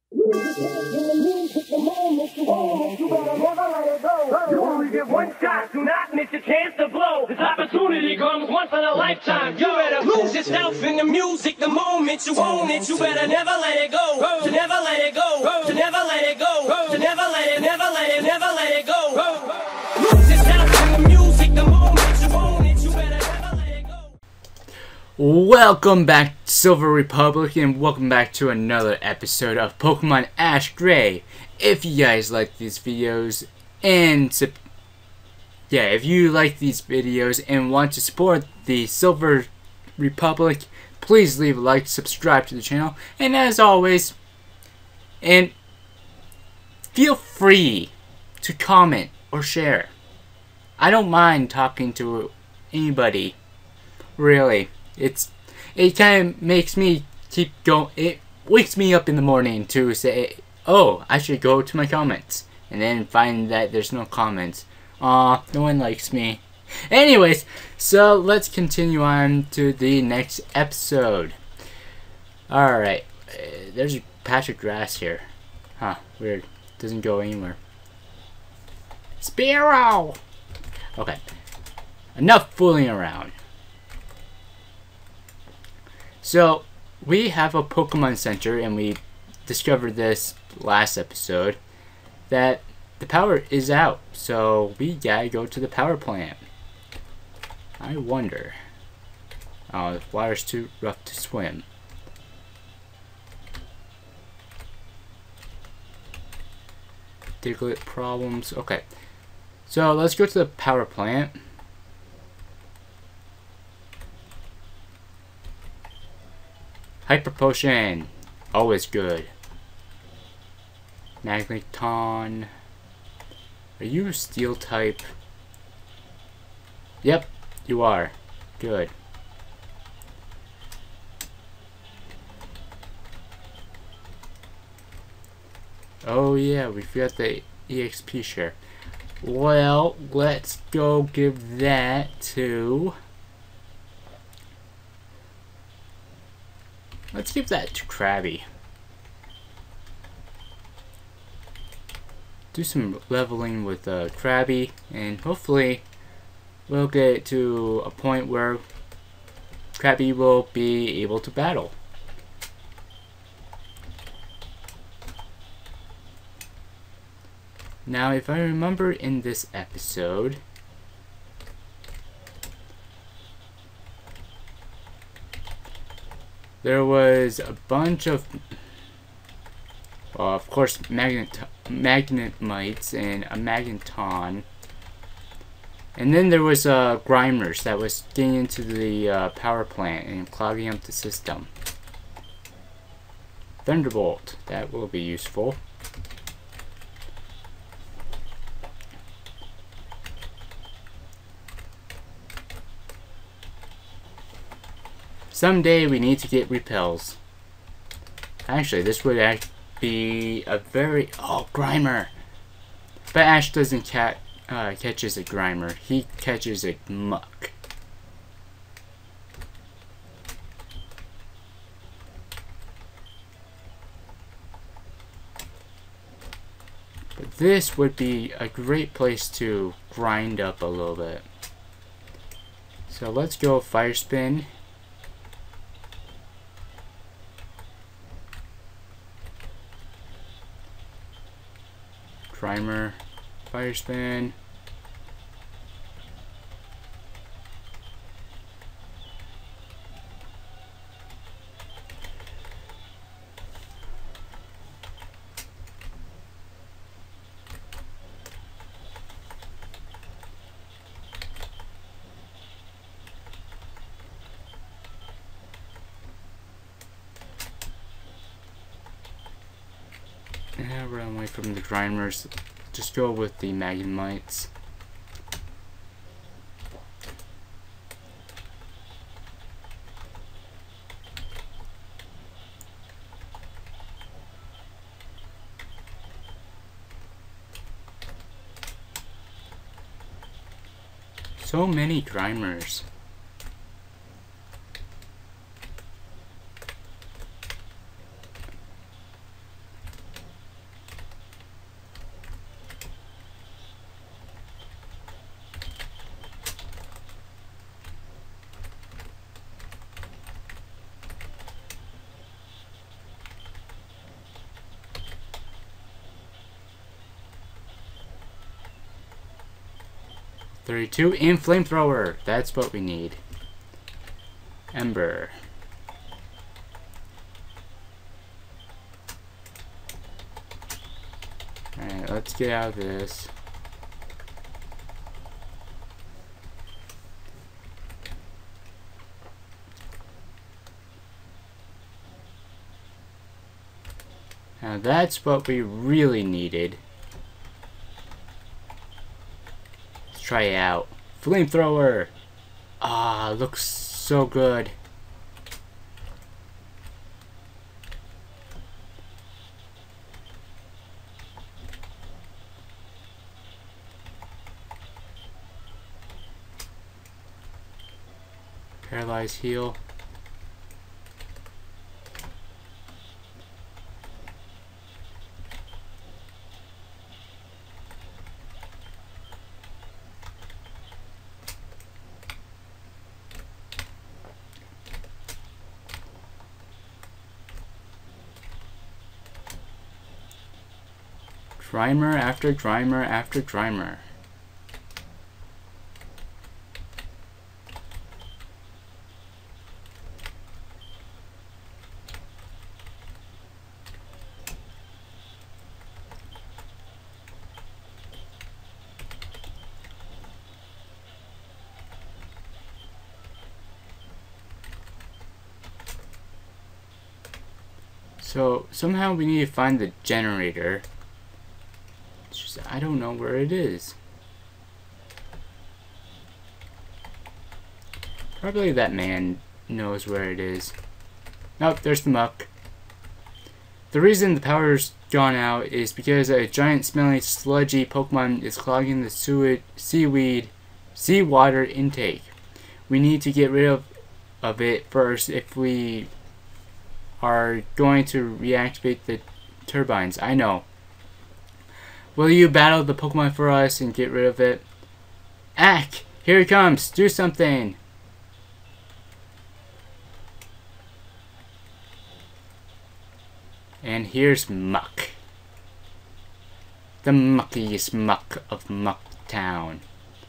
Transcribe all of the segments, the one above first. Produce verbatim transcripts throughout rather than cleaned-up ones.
You only get one shot, do not miss your chance to blow. This opportunity comes once in a lifetime. You better lose yourself in the music the moment you own it. You better never let it go. To never let it go. To never let it go. To never let it, never let it, never let it go. Lose yourself in the music the moment you own it. You better never let it go. Welcome back, Silver Republic, and welcome back to another episode of Pokemon Ash Gray. If you guys like these videos and yeah, if you like these videos and want to support the Silver Republic, please leave a like, subscribe to the channel, and as always, and feel free to comment or share. I don't mind talking to anybody, really. It's it kind of makes me keep going. It wakes me up in the morning to say, oh, I should go to my comments, and then find that there's no comments. Aw, no one likes me. Anyways, so let's continue on to the next episode. Alright, uh, there's a patch of grass here. Huh, weird. Doesn't go anywhere. Spearow! Okay, enough fooling around. So, we have a Pokemon Center, and we discovered this last episode, that the power is out. So, we gotta go to the power plant. I wonder. Oh, the water's too rough to swim. Diglett problems. Okay. So, let's go to the power plant. Hyper Potion, always good. Magneton, are you Steel type? Yep, you are. Good. Oh yeah, we forgot the E X P share. Well, let's go give that to... Let's give that to Krabby. Do some leveling with uh, Krabby, and hopefully we'll get to a point where Krabby will be able to battle. Now, if I remember in this episode, there was a bunch of, well, of course, magnet Magnemites and a Magneton. And then there was uh, Grimers that was getting into the uh, power plant and clogging up the system. Thunderbolt, that will be useful. Someday we need to get repels. Actually, this would act be a very... Oh, Grimer! But Ash doesn't cat, uh, catches a Grimer. He catches a Muck. But this would be a great place to grind up a little bit. So let's go Fire Spin. Grimer, Fire Spin. Yeah, run away from the Grimers. Just go with the Magnemites. So many Grimers. thirty-two and flamethrower. That's what we need. Ember. Alright, let's get out of this. Now that's what we really needed. Let's try it out. Flamethrower! Ah, looks so good. Paralyze heal. Drimer after drimer after drimer. So somehow we need to find the generator. It's just, I don't know where it is. Probably that man knows where it is. Nope, there's the muck. The reason the power's gone out is because a giant smelly sludgy Pokemon is clogging the sewage, seaweed, seawater intake. We need to get rid of, of it first if we are going to reactivate the turbines. I know. Will you battle the Pokemon for us and get rid of it? Ack! Here it comes! Do something! And here's Muck. The muckiest muck of Muck Town.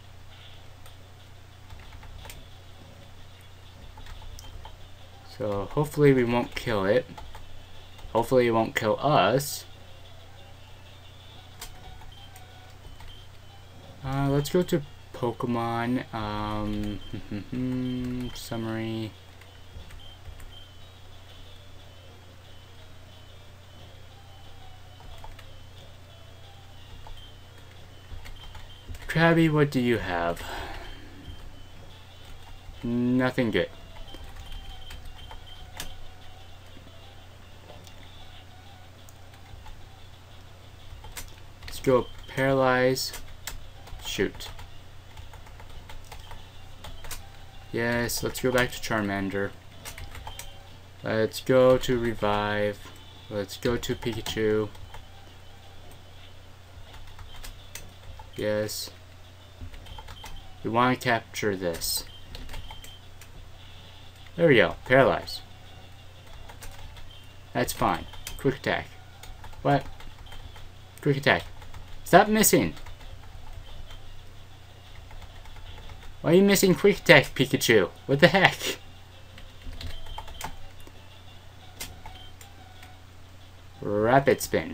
So hopefully we won't kill it. Hopefully it won't kill us. Uh, let's go to Pokemon. Um, summary. Krabby, what do you have? Nothing good. Let's go paralyze. Shoot. Yes, let's go back to Charmander. Let's go to revive. Let's go to Pikachu. Yes. We want to capture this. There we go. Paralyze. That's fine. Quick attack. What? Quick attack. Stop missing. Why are you missing quick attack, Pikachu? What the heck? Rapid spin.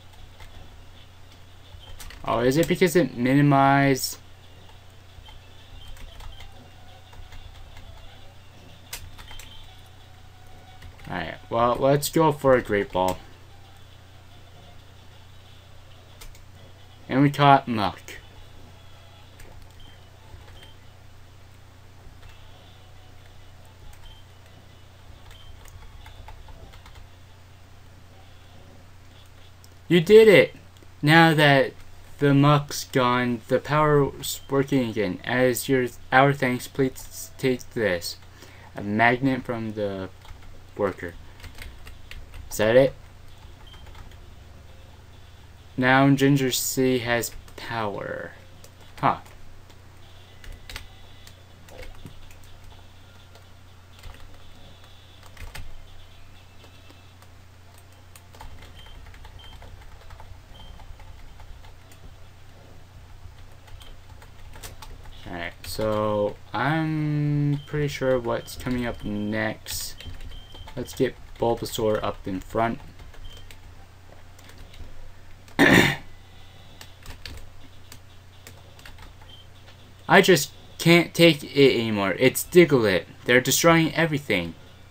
Oh, is it because it minimized? Alright, well, let's go for a Great Ball. And we caught Muck. You did it! Now that the Muck's gone, the power's working again. As your our thanks, please take this. A magnet from the worker. Is that it? Now Ginger C has power. Huh. So I'm pretty sure what's coming up next. Let's get Bulbasaur up in front. I just can't take it anymore. It's Diglett. They're destroying everything.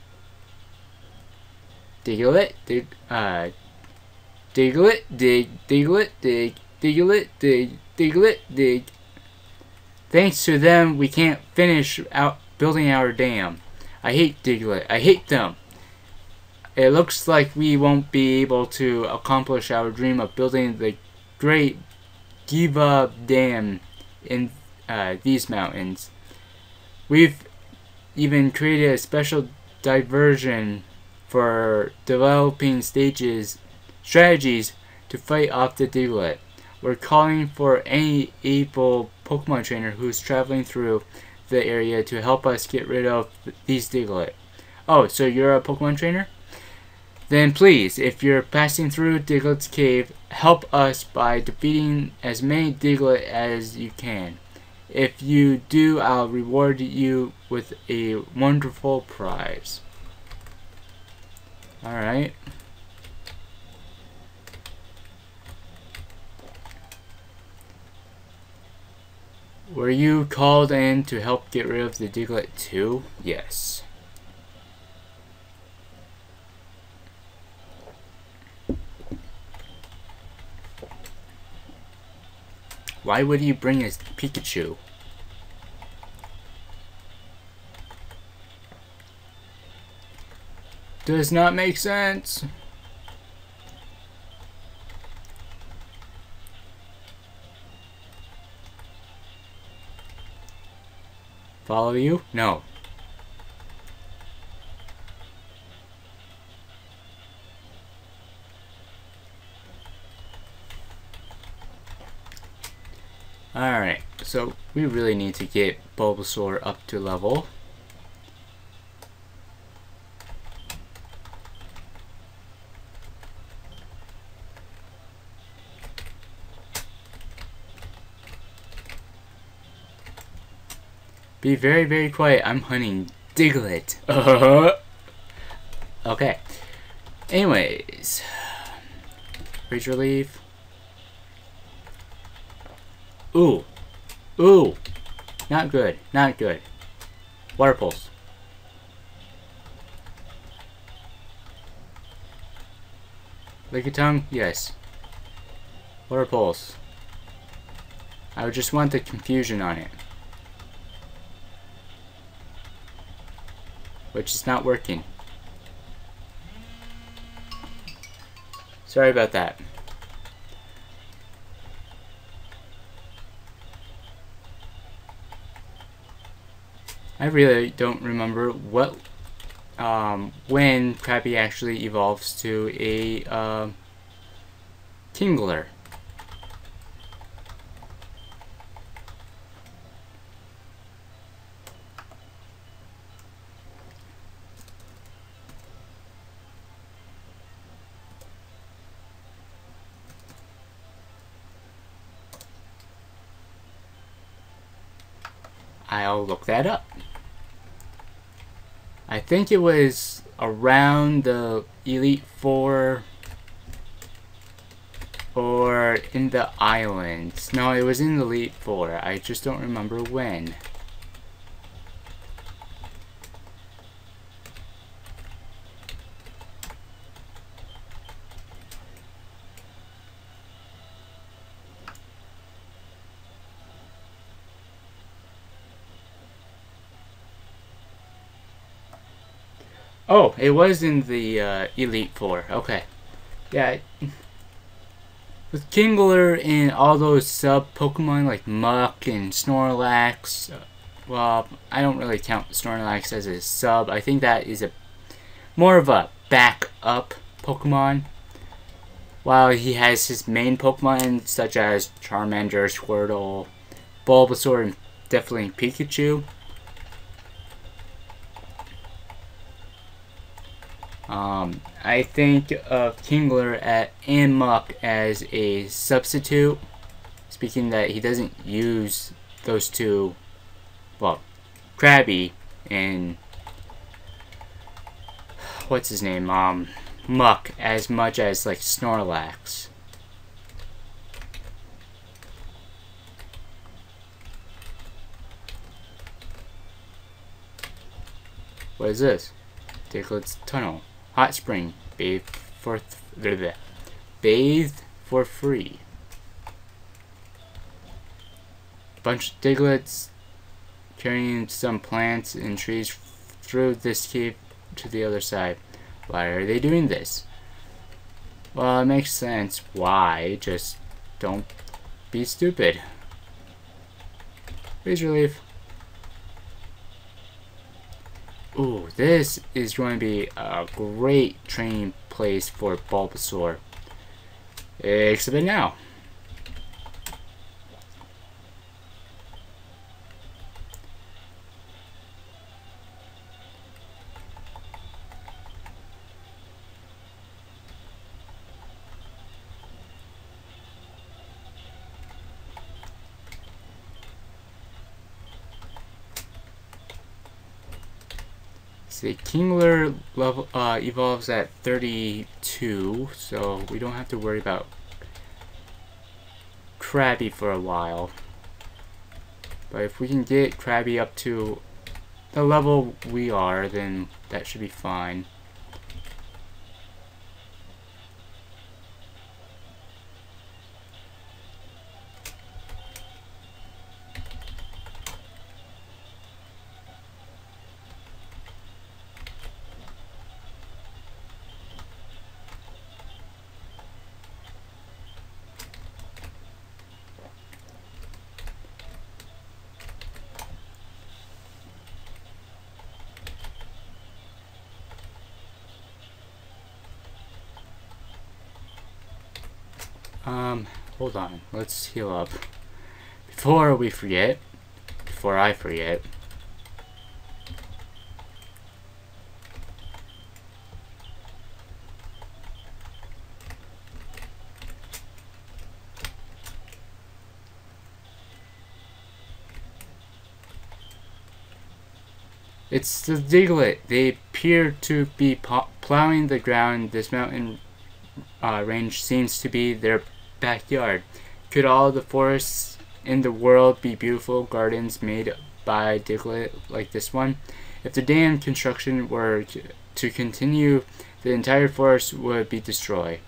Diglett, dig, uh, Diglett, dig, Diglett, dig, Diglett, dig, Diglett, dig. Thanks to them, we can't finish out building our dam. I hate Diglett. I hate them. It looks like we won't be able to accomplish our dream of building the great Giva Dam in uh, these mountains. We've even created a special diversion for developing stages, strategies to fight off the Diglett. We're calling for any able Pokemon trainer who's traveling through the area to help us get rid of these Diglett. Oh, so you're a Pokemon trainer? Then please, if you're passing through Diglett's cave, help us by defeating as many Diglett as you can. If you do, I'll reward you with a wonderful prize. Alright. Were you called in to help get rid of the Diglett too? Yes. Why would he bring his Pikachu? Does not make sense. Follow you? No. Alright, so we really need to get Bulbasaur up to level. Be very, very quiet. I'm hunting Diglett. Okay. Anyways. Razor Leaf. Ooh. Ooh. Not good. Not good. Water Pulse. Lick a tongue? Yes. Water Pulse. I would just want the confusion on it. Which is not working. Sorry about that. I really don't remember what, um, when Krabby actually evolves to a, uh, Kingler. I'll look that up. I think it was around the Elite Four or in the islands. No, it was in the Elite Four. I just don't remember when. Oh, it was in the uh, Elite Four. Okay. Yeah. With Kingler and all those sub-Pokemon like Muck and Snorlax, uh, well, I don't really count Snorlax as a sub. I think that is a more of a backup Pokemon. While he has his main Pokemon such as Charmander, Squirtle, Bulbasaur, and definitely Pikachu. Um, I think of Kingler at, and Muck as a substitute, speaking that he doesn't use those two well, Krabby and what's his name, um, Muck, as much as like Snorlax. What is this? Diglett's Tunnel. Hot spring. Bathe for th bathe for free. Bunch of Diglets carrying some plants and trees through this cave to the other side. Why are they doing this? Well, it makes sense. Why? Just don't be stupid. Please relief. Ooh, this is going to be a great training place for Bulbasaur. Except now. The Kingler level uh, evolves at thirty-two, so we don't have to worry about Krabby for a while. But if we can get Krabby up to the level we are, then that should be fine. Um, hold on. Let's heal up. Before we forget, before I forget, it's the Diglett. They appear to be plowing the ground. This mountain uh, range seems to be their backyard. Could all the forests in the world be beautiful gardens made by Diglett like this one? If the dam construction were to continue, the entire forest would be destroyed.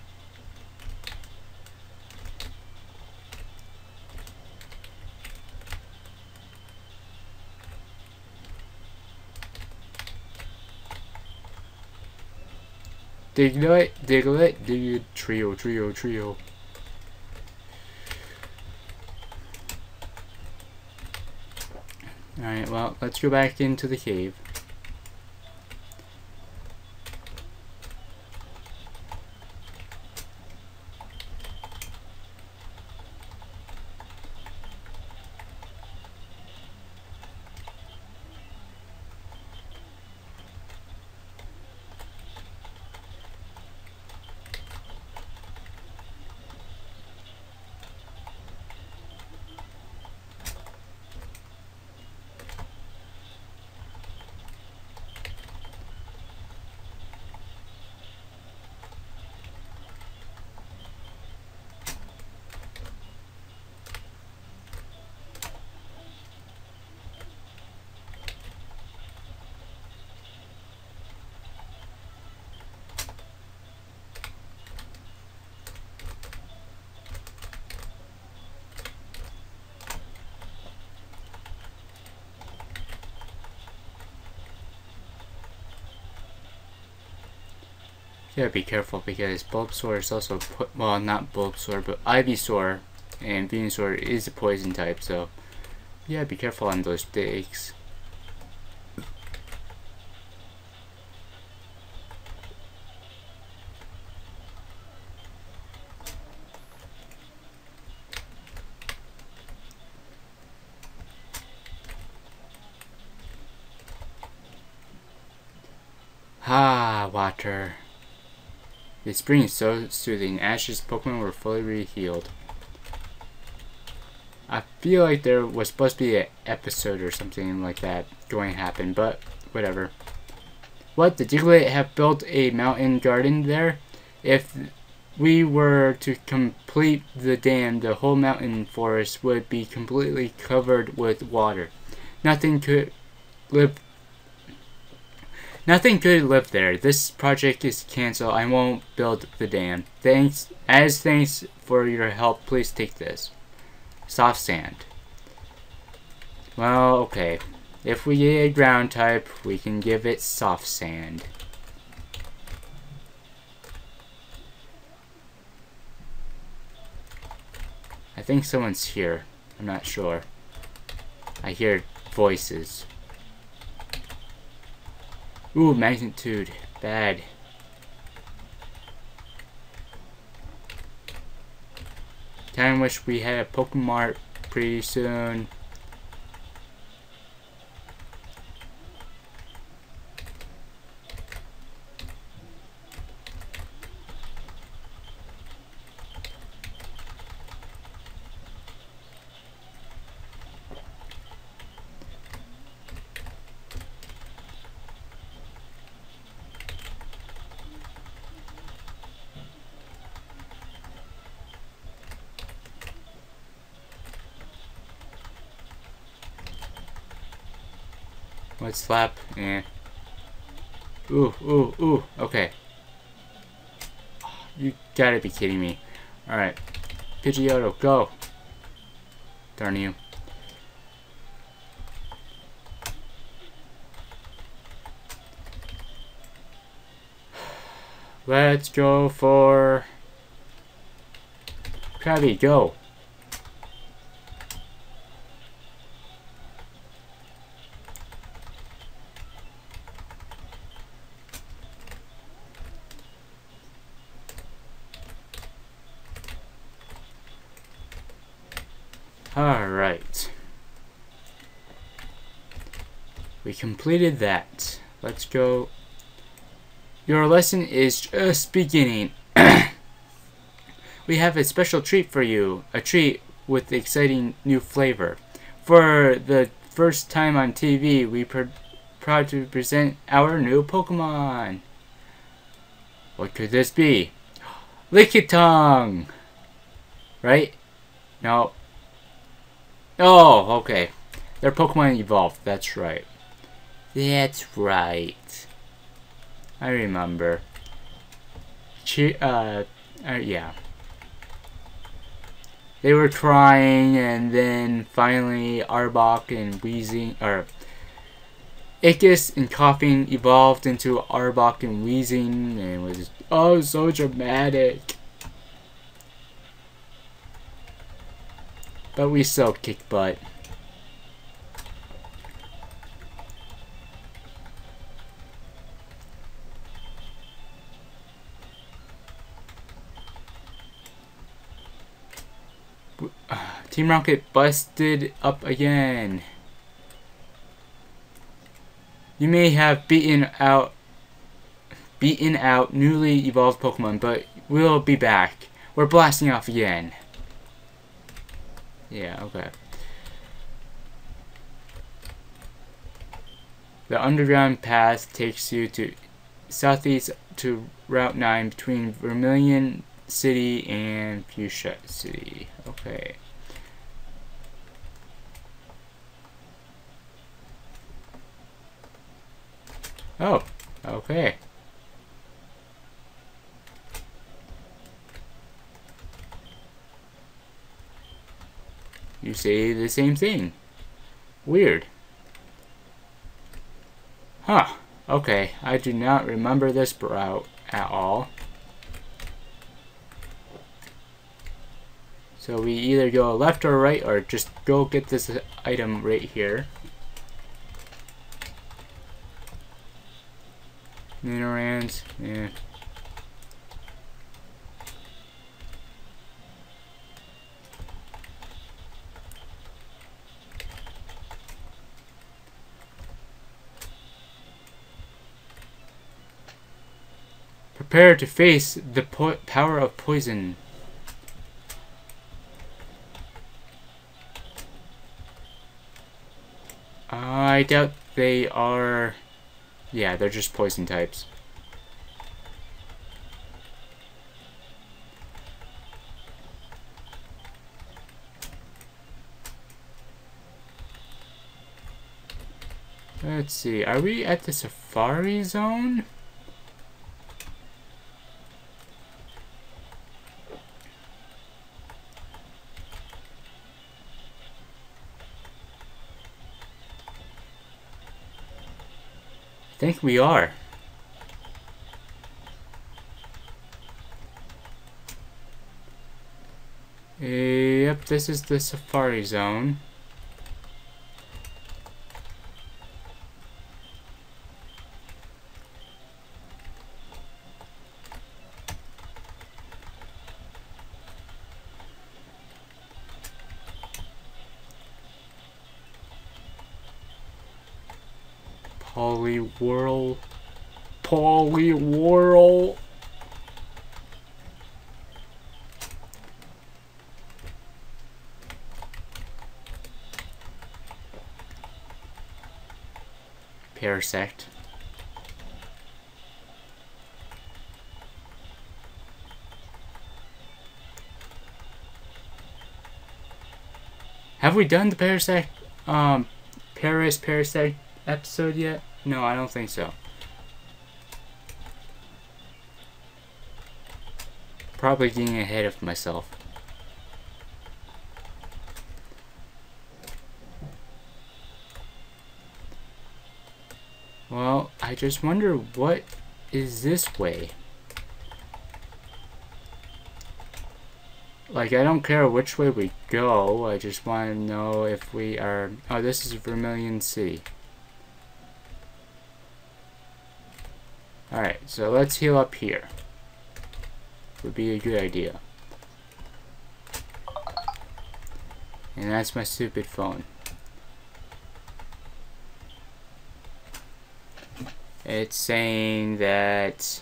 Diglett, Diglett, Diglett, trio, trio, trio. Alright, well, let's go back into the cave. You gotta be careful because Bulbasaur is also, po well, not Bulbasaur, but Ivysaur and Venusaur is a poison type, so yeah, be careful on those stakes. Ah, water. The spring is so soothing. Ash's Pokemon were fully re-healed. I feel like there was supposed to be an episode or something like that going to happen, but whatever. What? Did Diglett have built a mountain garden there? If we were to complete the dam, the whole mountain forest would be completely covered with water. Nothing could live Nothing could live there. This project is canceled. I won't build the dam. Thanks as thanks for your help, please take this. Soft sand. Well, okay. If we get a ground type, we can give it soft sand. I think someone's here. I'm not sure. I hear voices. Ooh, magnitude. Bad. Kinda wish we had a Pokemon pretty soon. Let's slap. Eh. Ooh, ooh, ooh. Okay. You gotta be kidding me. Alright. Pidgeotto, go. Darn you. Let's go for Krabby, go. Alright. We completed that. Let's go. Your lesson is just beginning. We have a special treat for you. A treat with exciting new flavor. For the first time on T V, we are proud to present our new Pokemon. What could this be? Lickitung! Right? No. Oh, okay. Their Pokemon evolved. That's right. That's right. I remember. Che uh, uh, yeah. They were crying, and then finally Arbok and wheezing, or Ickis and coughing evolved into Arbok and wheezing, and it was oh so dramatic. But we still kick butt. Team Rocket busted up again. You may have beaten out beaten out newly evolved Pokemon, but we'll be back. We're blasting off again. Yeah, okay. The underground path takes you to southeast to Route nine between Vermilion City and Fuchsia City. Okay. Oh, okay. You say the same thing. Weird. Huh. Okay, I do not remember this route at all. So we either go left or right, or just go get this item right here. Minorans, yeah. Prepare to face the po power of poison. I doubt they are... Yeah, they're just poison types. Let's see, are we at the safari zone? I think we are. Yep, this is the safari zone. Polywhirl. Polywhirl. Parasect. Have we done the Parasect, um, Paris Parasect episode yet? No, I don't think so. Probably getting ahead of myself. Well, I just wonder what is this way. Like, I don't care which way we go, I just want to know if we are... Oh, this is Vermilion Sea. Alright, so let's heal up here. Would be a good idea. And that's my stupid phone. It's saying that...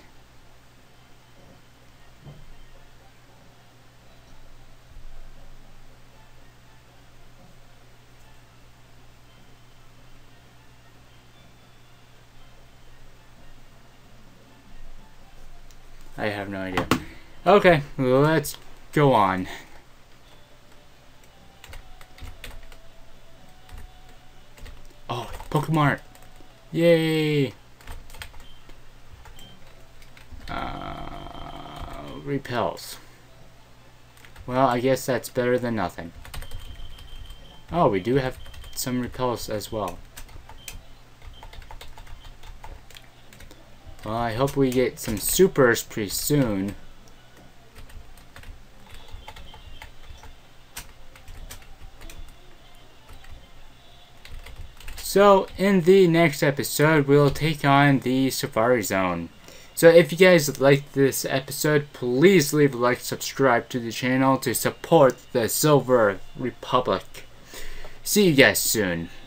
I have no idea. Okay, let's go on. Oh, Pokemon! Yay! Uh, repels. Well, I guess that's better than nothing. Oh, we do have some repels as well. Well, I hope we get some supers pretty soon. So, in the next episode, we'll take on the Safari Zone. So, if you guys liked this episode, please leave a like, subscribe to the channel to support the Silver Republic. See you guys soon.